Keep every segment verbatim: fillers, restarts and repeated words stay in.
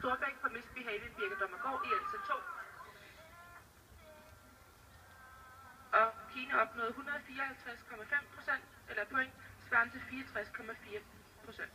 Storbæk på Misbehaving Birkedommergård i L C to. Og Kine opnåede et hundrede og fireoghalvtreds komma fem procent eller point, svarende til fireogtres komma fire procent.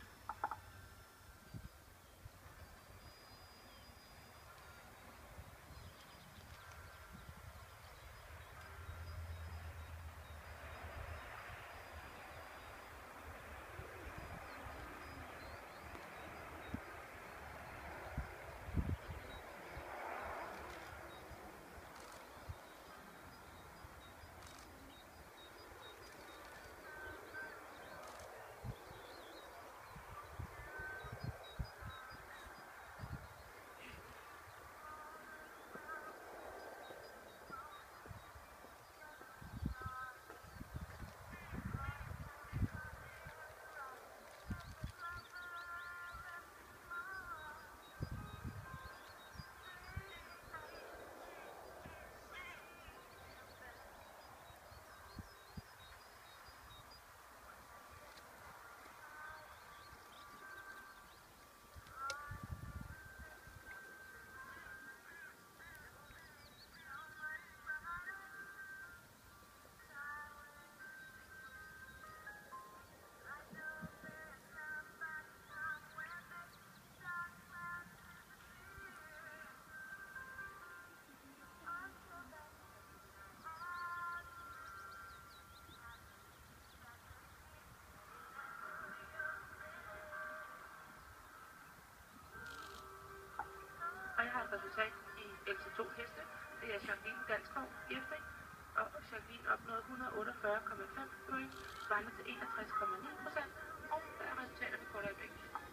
Og jeg har et resultat i L C to heste. Det er Jacqueline Dalskov Gifting, og Jacqueline opnåede et hundrede og otteogfyrre komma fem point, svarende til enogtres komma ni procent, og der er resultaterne på øjeblik.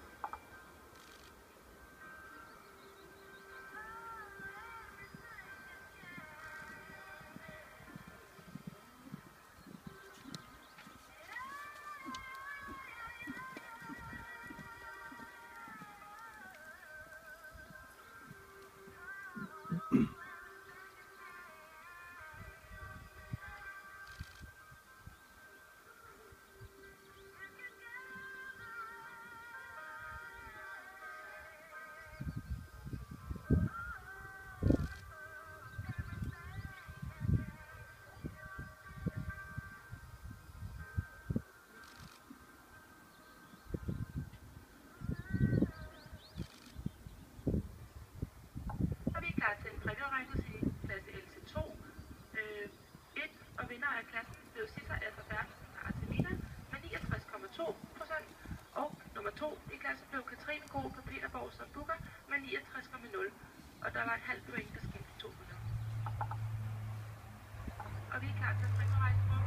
Vinder af klassen blev Cesar Alphabet Artemida med niogtres komma to procent, og nummer to i klassen blev Katrine Gro på Peterborg som booker med niogtres komma nul, og der var et halvt point, der skilte to hundrede. Og vi er klar til at springe på rejse.